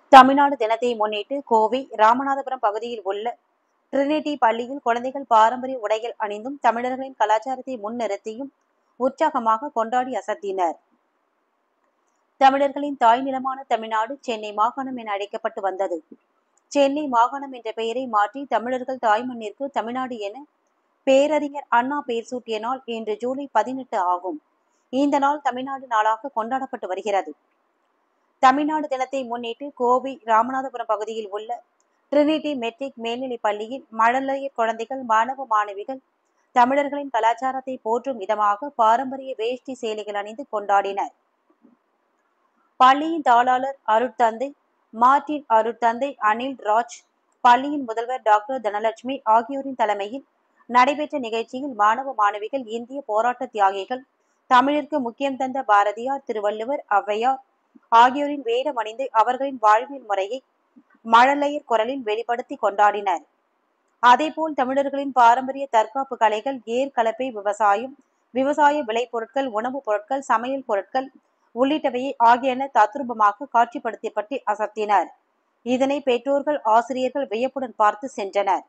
தமிழ்நாடு தினத்தை முன்னிட்டு கோவை ராமநாதபுரம் பகுதியில் உள்ள ட்ரினிட்டி பள்ளியில் குழந்தைகள் பாரம்பரிய உடைகள் அணிந்தும் தமிழர்களின் கலாச்சாரத்தை முன்னிறுத்தியும் உற்சாகமாக கொண்டாடி அசத்தினர். தமிழர்களின் தாய் நிலமான தமிழ்நாடு சென்னை மாகாணம் என அழைக்கப்பட்டு வந்தது. சென்னை மாகாணம் என்ற பெயரை மாற்றி தமிழர்கள் தாய்மண்ணிற்கு தமிழ்நாடு என பேரறிஞர் அண்ணா பெயர் சூட்டிய நாள் இன்று ஜூலை 18 ஆகும். இந்த நாள் தமிழ்நாடு நாளாக கொண்டாடப்பட்டு வருகிறது. தமிழ்நாடு தினத்தை முன்னிட்டு கோவை ராமநாதபுரம் பகுதியில் உள்ள ட்ரினிட்டி மெட்ரிக் மேல்நிலைப் பள்ளியில் மழலையர் குழந்தைகள், மாணவ மாணவிகள் தமிழர்களின் கலாச்சாரத்தை போற்றும் விதமாக பாரம்பரிய வேஷ்டி சேலைகள் அணிந்து கொண்டாடினர். பள்ளியின் தாளாளர் அருட்தந்தை மார்டின், அருட்தந்தை அனில் ராஜ், பள்ளியின் முதல்வர் டாக்டர் தனலட்சுமி ஆகியோரின் தலைமையில் நடைபெற்ற நிகழ்ச்சியில் மாணவ மாணவிகள் இந்திய போராட்ட தியாகிகள், தமிழிற்கு முக்கியம் தந்த பாரதியார், திருவள்ளுவர், ஔவையார் ஆகியோரின் வேடம் அணிந்து அவர்களின் வாழ்வியல் முறையை மழலையர் குரலில் வெளிப்படுத்தி கொண்டாடினர். அதேபோல் தமிழர்களின் பாரம்பரிய தற்காப்பு கலைகள், ஏர் கலப்பை, விவசாயம், விவசாய விளைபொருட்கள், உணவுப் பொருட்கள், சமையல் பொருட்கள் உள்ளிட்டவையை ஆகியன தத்ரூபமாக காட்சிப்படுத்தப்பட்டு அசத்தினர். இதனை பெற்றோர்கள், ஆசிரியர்கள் வியப்புடன் பார்த்து சென்றனர்.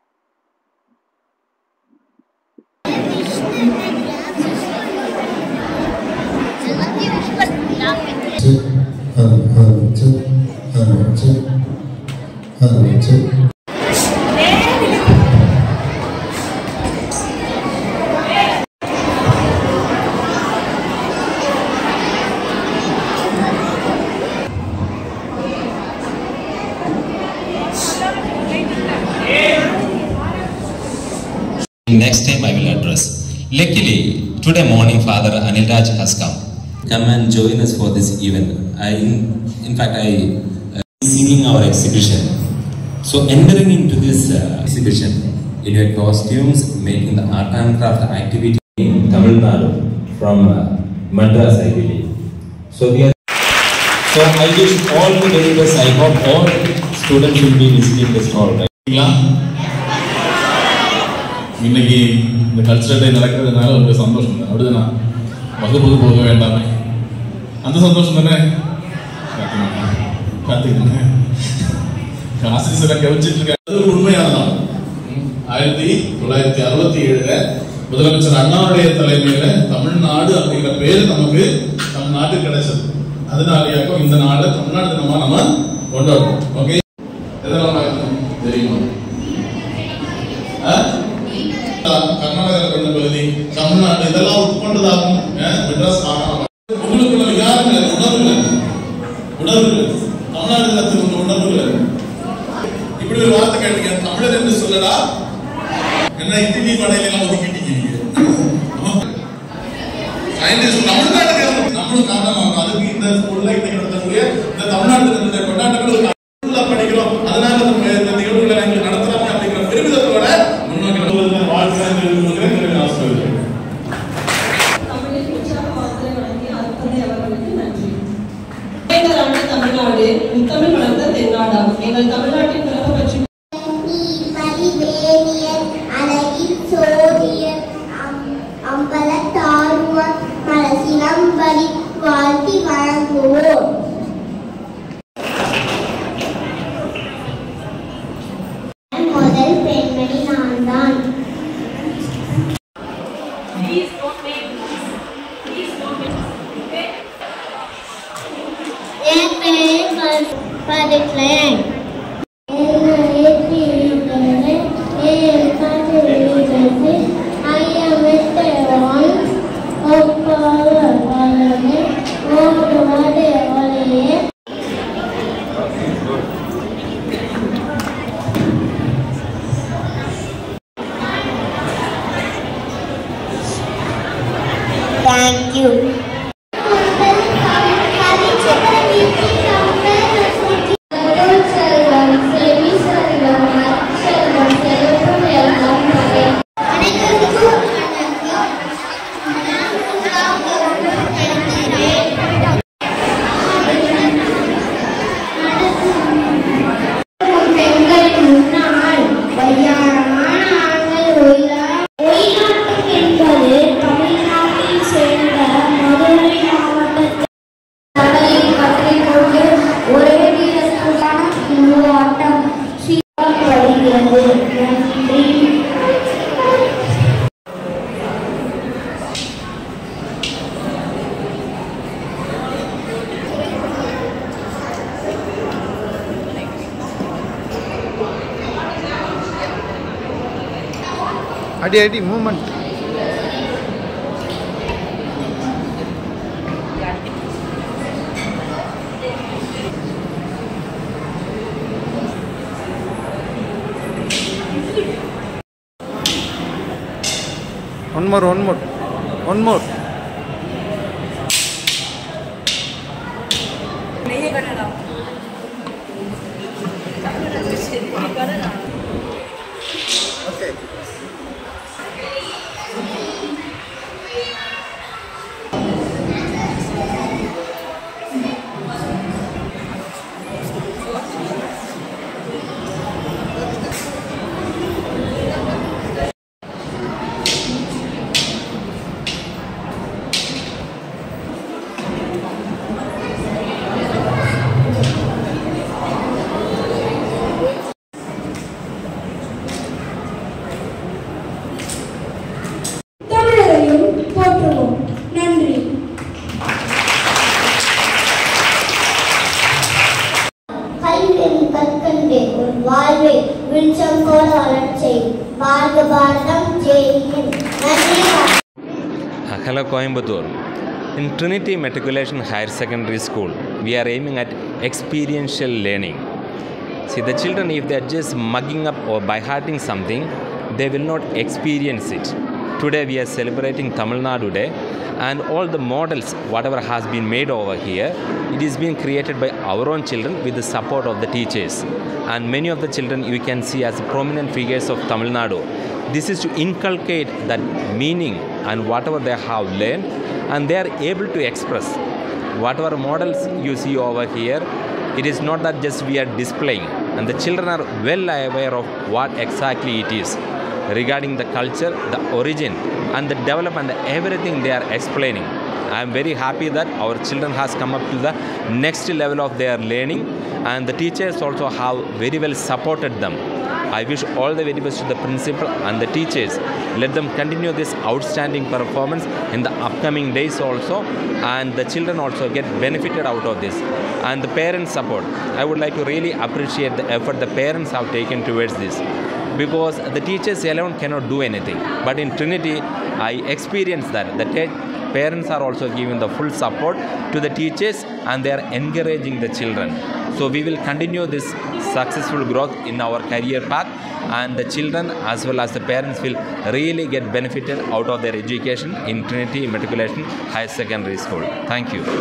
Next time I will address. Luckily, today morning Father Anil Raj has come and join us for this event. In fact, singing our exhibition. So entering into this exhibition in your costumes, making the art and craft activity in Tamil Nadu from Madras, I believe. So I wish all the very best. I hope all students will be visiting this hall. Right? இன்னைக்கு இந்த cultural டே நடக்கிறதுனால ஒரு சந்தோஷம் தான். அப்படிதானா? வகுப்புக்கு போக வேண்டாமே, அந்த சந்தோஷம் தானே. பார்த்துக்கங்க, ஆசிரியர் கவனிச்சிட்டு இருக்காங்க. உண்மையானதான். 1967 முதலமைச்சர் அண்ணாவுடைய தலைமையில தமிழ்நாடு அப்படிங்கிற பேர் நமக்கு நம் நாட்டுக்கு கிடைச்சது. அதனாலயாக்கும் இந்த நாளை தமிழ்நாடு தினமா நம்ம கொண்டாடுறோம். ஓகே, எதெல்லாம் தெரியுமா? கர்நாடகா பண்ண பகுதி, தமிழ்நாடு இதெல்லாம் உட்கொண்டதாகும். மெட்ராஸ் உங்களுக்குள்ள யாருங்க உணர்வு தமிழ்நாடு தினத்துக்கு உணர்வு. இப்படி ஒரு வார்த்தை கேட்டீங்க, தமிழர் என்று சொல்லடா என்ன இட்லி வடையில எல்லாம் ஒதுக்கிட்டீங்க. தமிழ்நாட்டுக்கு நம்மளும் காரணமாகும். அதுக்கு இந்த ஸ்கூல்ல இன்னைக்கு நடத்தக்கூடிய இந்த தமிழ்நாடு தினத்தை கொண்டாட்டங்கள் படிக்கிறோம். அதனால நம்ம இந்த நிகழ்வுகளை இங்க நடத்துறாங்க அப்படிங்கிற பெருமிதத்தோட முன்னோக்கி தமிழ்நாடு முத்தமிழ் வளர்ந்த தென்னாடாம். எங்கள் தமிழ்நாட்டின் பிறப்பு பற்றி வாழ்த்தி வழங்குவோம். முதல் பெண்மணி நான் தான். Thank you. Selvam, Sevi அடி moment. One more. Okay. Hello Coimbatore. In Trinity Matriculation Higher Secondary School, we are aiming at experiential learning. See, the children, if they are just mugging up or by hearting something, they will not experience it. Today we are celebrating Tamil Nadu Day, and all the models, whatever has been made over here, it is being created by our own children with the support of the teachers. And many of the children you can see as prominent figures of Tamil Nadu. This is to inculcate that meaning and whatever they have learned, and they are able to express. Whatever models you see over here, it is not that just we are displaying, and the children are well aware of what exactly it is regarding the culture, the origin and the development, everything they are explaining. I am very happy that our children has come up to the next level of their learning, and the teachers also have very well supported them. I wish all the very best to the principal and the teachers. Let them continue this outstanding performance in the upcoming days also, and the children also get benefited out of this. And the parents' support, I would like to really appreciate the effort the parents have taken towards this, because the teachers alone cannot do anything. But in Trinity, I experienced that the parents are also giving the full support to the teachers, and they are encouraging the children. So we will continue this successful growth in our career path, and the children as well as the parents will really get benefited out of their education in Trinity Matriculation Higher Secondary School. Thank you.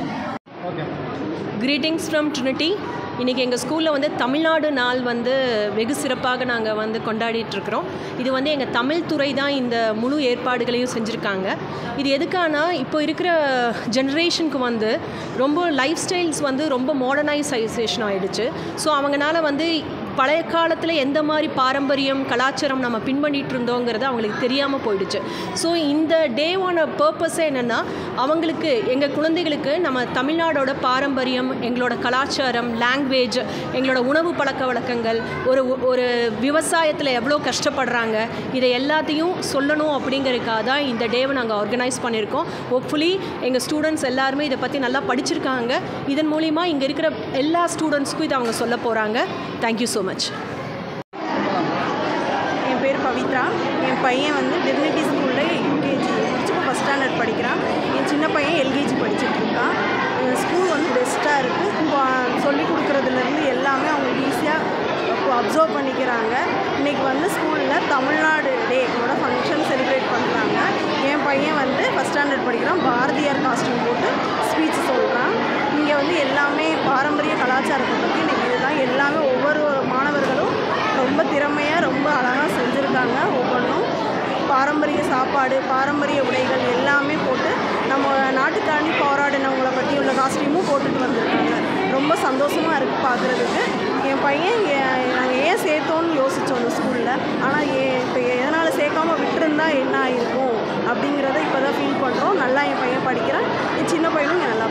Okay. Greetings from Trinity. இன்றைக்கி எங்கள் ஸ்கூலில் வந்து தமிழ்நாடு நாள் வந்து வெகு சிறப்பாக நாங்கள் வந்து கொண்டாடிட்டுருக்குறோம். இது வந்து எங்கள் தமிழ் துறை தான் இந்த முழு ஏற்பாடுகளையும் செஞ்சுருக்காங்க. இது எதுக்கானா, இப்போ இருக்கிற ஜென்ரேஷனுக்கு வந்து ரொம்ப லைஃப் ஸ்டைல்ஸ் வந்து ரொம்ப மாடர்னைசேஷன் ஆகிடுச்சு. ஸோ அவங்களால வந்து பழைய காலத்தில் எந்த மாதிரி பாரம்பரியம் கலாச்சாரம் நம்ம பின்பற்றிட்டு இருந்தோங்கிறது அவங்களுக்கு தெரியாமல் போயிடுச்சு. ஸோ இந்த டேவான பர்பஸே என்னென்னா, அவங்களுக்கு எங்கள் குழந்தைகளுக்கு நம்ம தமிழ்நாடோட பாரம்பரியம், எங்களோட கலாச்சாரம், லாங்குவேஜ், எங்களோட உணவு பழக்க வழக்கங்கள், ஒரு விவசாயத்தில் எவ்வளோ கஷ்டப்படுறாங்க, இதை எல்லாத்தையும் சொல்லணும் அப்படிங்கிறதுக்காக தான் இந்த டேவை நாங்கள் ஆர்கனைஸ் பண்ணியிருக்கோம். ஹோப்ஃபுல்லி எங்கள் ஸ்டூடெண்ட்ஸ் எல்லாருமே இதை பற்றி நல்லா படிச்சிருக்காங்க. இதன் மூலிமா இங்கே இருக்கிற எல்லா ஸ்டூடெண்ட்ஸ்க்கும் இதை அவங்க சொல்ல போகிறாங்க. Thank you so much. என் பேர் பவித்ரா. என் பையன் வந்து டிவினிட்டி ஸ்கூலில் யூகேஜி முடிச்சு ஃபஸ்ட் ஸ்டாண்டர்ட் படிக்கிறான். என் சின்ன பையன் எல்கேஜி படிச்சுட்ருக்கான். ஸ்கூல் வந்து பெஸ்ட்டாக இருக்குது. சொல்லிக் கொடுக்குறதுலேருந்து எல்லாமே அவங்களுக்கு ஈஸியாக அப்சர்வ் பண்ணிக்கிறாங்க. இன்றைக்கி வந்து ஸ்கூலில் தமிழ்நாடு டேவோட ஃபங்க்ஷன் செலிப்ரேட் பண்ணுறாங்க. என் பையன் வந்து ஃபஸ்ட் ஸ்டாண்டர்ட் படிக்கிறான். பாரதியார் காஸ்டியூம் போட்டு ஸ்பீச் சொல்கிறான். இங்கே வந்து எல்லாமே பாரம்பரிய கலாச்சாரத்தை பற்றி இன்றைக்கி இதுதான் எல்லாமே ஒவ்வொரு மாணவர்களும் ரொம்ப திறமையாக ரொம்ப அழகாக செஞ்சுருக்காங்க. ஒவ்வொன்றும் பாரம்பரிய சாப்பாடு, பாரம்பரிய உடைகள் எல்லாமே போட்டு நம்ம நாட்டுக்காண்டி போராடினவங்களை பற்றி உள்ள காஸ்டியூமும் போட்டுட்டு வந்திருக்காங்க. ரொம்ப சந்தோஷமாக இருக்குது பார்க்குறதுக்கு. என் பையன் நாங்கள் ஏன் சேர்த்தோன்னு யோசித்தோம் இந்த ஸ்கூலில். ஆனால் இப்போ எதனால் சேர்க்காமல் விட்டுருந்தா என்ன ஆகிருக்கும் அப்படிங்கிறத இப்போ தான் ஃபீல் பண்ணுறோம். நல்லா என் பையன் படிக்கிறான். என் சின்ன பையனும் இங்கே நல்லா